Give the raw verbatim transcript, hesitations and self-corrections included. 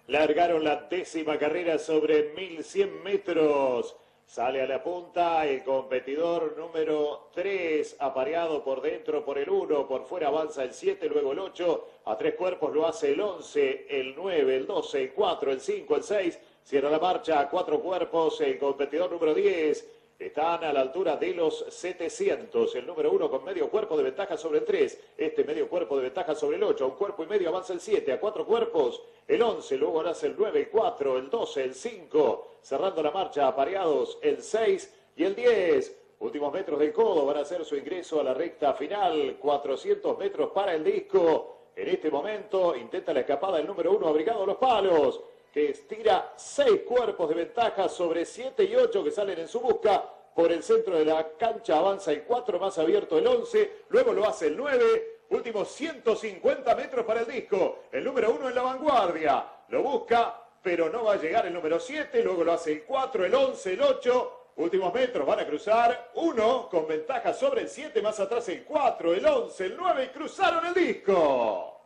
Largaron la décima carrera sobre mil cien metros. Sale a la punta el competidor número tres, apareado por dentro por el uno, por fuera avanza el siete, luego el ocho, a tres cuerpos lo hace el once, el nueve, el doce, el cuatro, el cinco, el seis, cierra la marcha a cuatro cuerpos el competidor número diez. Están a la altura de los setecientos. El número uno con medio cuerpo de ventaja sobre el tres. Este medio cuerpo de ventaja sobre el ocho. A un cuerpo y medio avanza el siete. A cuatro cuerpos el once. Luego nace el nueve, el cuatro, el doce, el cinco. Cerrando la marcha apareados el seis y el diez. Últimos metros del codo van a hacer su ingreso a la recta final. cuatrocientos metros para el disco. En este momento intenta la escapada el número uno abrigado a los palos, que estira seis cuerpos de ventaja sobre siete y ocho que salen en su busca. Por el centro de la cancha avanza el cuatro, más abierto el once, luego lo hace el nueve. Últimos ciento cincuenta metros para el disco. El número uno en la vanguardia. Lo busca, pero no va a llegar el número siete. Luego lo hace el cuatro, el once, el ocho. Últimos metros van a cruzar. uno con ventaja sobre el siete, más atrás el cuatro, el once, el nueve y cruzaron el disco.